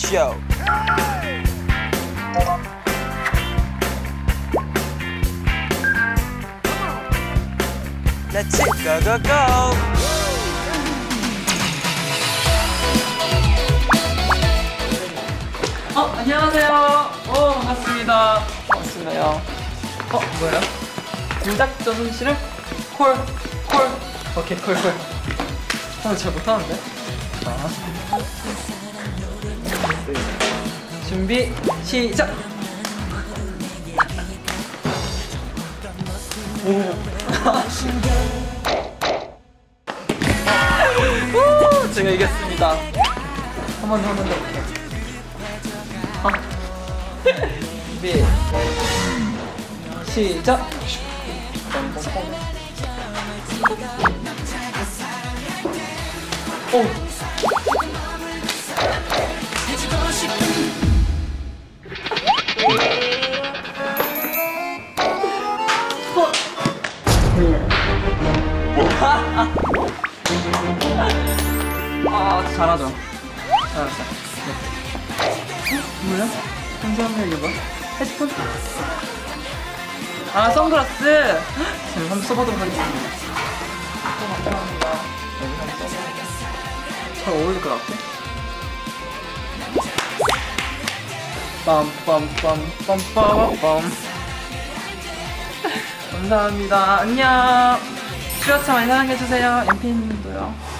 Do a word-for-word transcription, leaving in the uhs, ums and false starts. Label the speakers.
Speaker 1: 쇼. Let's go go go.
Speaker 2: 어, 안녕하세요. 오, 반갑습니다. 반갑습니다요. 어, 뭐예요? 동작전 손실은 콜, 콜. 오케이, 콜, 콜. 아, 잘 못하는데? 자. 준비, 시작! 오. 오, 제가 이겼습니다. 한 번 더, 한 번 더. 아. 준비 시작. 오. 아, 잘하죠. 잘했어. 네. 뭐야? 감사합니다. 이거 봐. 헤드폰? 아, 선글라스! 제가 한번 써보도록 하겠습니다. 또 감사합니다. 여기 한번 써보도록. 잘 어울릴 것 같아. 빰빰빰빰빰빰빰. 감사합니다. 안녕. 슈아차 많이 사랑해주세요. 엠피님도요.